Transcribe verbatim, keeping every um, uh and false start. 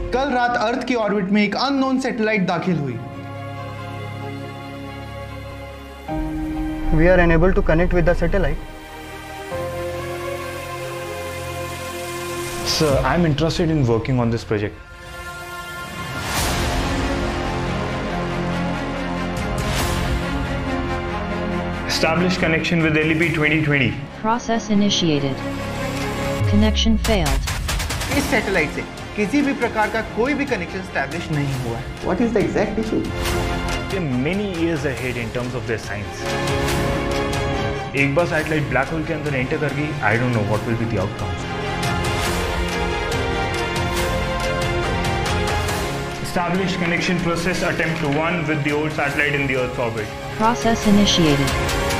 कल रात अर्थ की ऑर्बिट में एक अननोन सैटेलाइट दाखिल हुई। We are unable to connect with the satellite. Sir, I'm interested in working on this project. Establish connection with L E P twenty twenty. Process initiated. Connection failed. इस satellite से किसी भी प्रकार का कोई भी कनेक्शन एस्टैब्लिश नहीं हुआ है। What is the exact issue? They're many years ahead in terms of their science. एक बार सैटेलाइट ब्लैक होल के अंदर एंटर कर गई, I don't know what will be the outcomes. Establish connection process attempt one with the old satellite in the Earth's orbit. Process initiated.